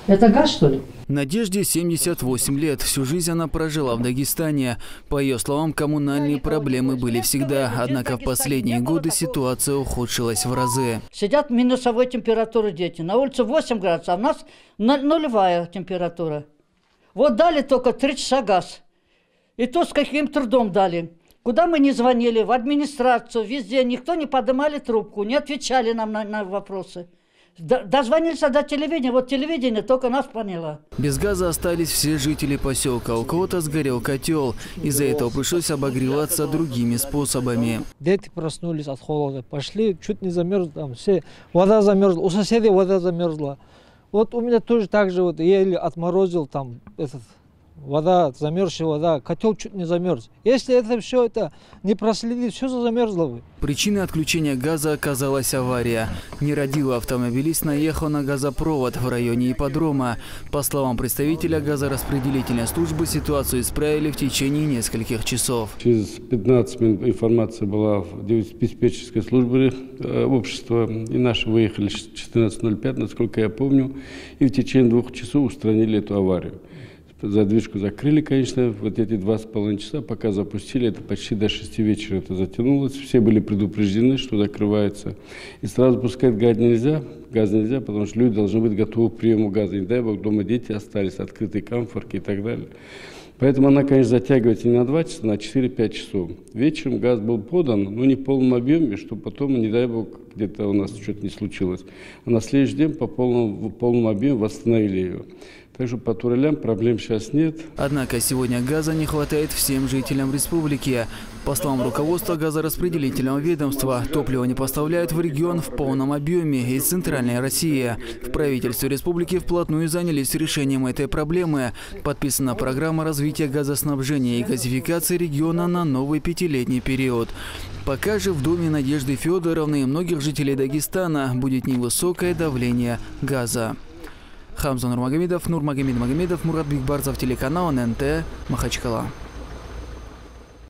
Это газ, что ли? Надежде 78 лет. Всю жизнь она прожила в Дагестане. По ее словам, коммунальные проблемы были всегда. Однако в последние годы ситуация ухудшилась в разы. Сидят минусовой температуры дети. На улице 8 градусов, а у нас нулевая температура. Вот дали только 3 часа газ. И то с каким трудом дали. Куда мы не звонили, в администрацию, везде, никто не поднимали трубку, не отвечали нам на вопросы. Дозвонились до телевидения, вот телевидение только нас поняло. Без газа остались все жители поселка. У кого-то сгорел котел. Из-за этого пришлось обогреваться другими способами. Дети проснулись от холода, пошли, чуть не замерзли, там все, вода замерзла, у соседей вода замерзла. Вот у меня тоже так же, вот еле отморозил там вода, замерзшая вода, котел чуть не замерз. Если это все это не проследить, все замерзло бы. Причиной отключения газа оказалась авария. Нерадивый автомобилист наехал на газопровод в районе ипподрома. По словам представителя газораспределительной службы, ситуацию исправили в течение нескольких часов. Через 15 минут информация была в диспетчерской службе общества. И наши выехали в 14:05, насколько я помню. И в течение 2 часов устранили эту аварию. Задвижку закрыли, конечно, вот эти 2,5 часа, пока запустили, это почти до 6 вечера это затянулось. Все были предупреждены, что закрывается. И сразу пускать газ нельзя, потому что люди должны быть готовы к приему газа. Не дай бог, дома дети остались, открытые камфорки и так далее. Поэтому она, конечно, затягивается не на 2 часа, а на 4-5 часов. Вечером газ был подан, но не в полном объеме, чтобы потом, не дай бог, где-то у нас что-то не случилось. А на следующий день по полному объему восстановили ее. Так что по турелям проблем сейчас нет. Однако сегодня газа не хватает всем жителям республики. По словам руководства газораспределительного ведомства, топливо не поставляют в регион в полном объеме из Центральной России. В правительстве республики вплотную занялись решением этой проблемы. Подписана программа развития газоснабжения и газификации региона на новый 5-летний период. Пока же в доме Надежды Федоровны и многих жителей Дагестана будет невысокое давление газа. Хамза Нурмагомедов, Мурат Бигбарзов, телеканал ННТ, Махачкала.